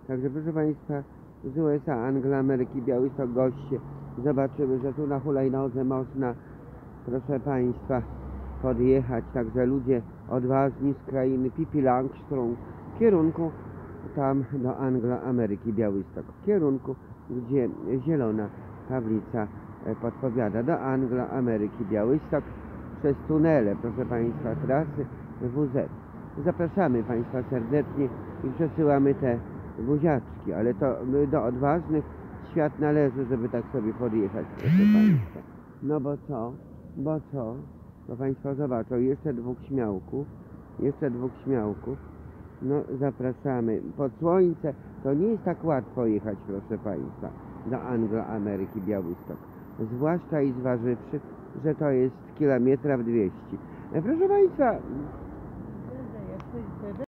Także proszę Państwa, z USA, Anglia, Ameryki, Białystok, goście. Zobaczymy, że tu na hulajnodze można, proszę Państwa, podjechać. Także ludzie odważni z krainy Pippi Langström w kierunku tam do Anglii, Ameryki, Białystok. W kierunku, gdzie zielona tablica podpowiada do Anglii, Ameryki, Białystok przez tunele, proszę Państwa, trasy WZ. Zapraszamy Państwa serdecznie i przesyłamy te buziaczki, ale to do odważnych świat należy, żeby tak sobie podjechać, proszę Państwa. No bo co? Bo Państwo zobaczą, jeszcze dwóch śmiałków, no zapraszamy. Pod słońce to nie jest tak łatwo jechać, proszę Państwa, do Anglii, Ameryki, Białystok. Zwłaszcza i zważywszy, że to jest kilometra w 200. Proszę Państwa,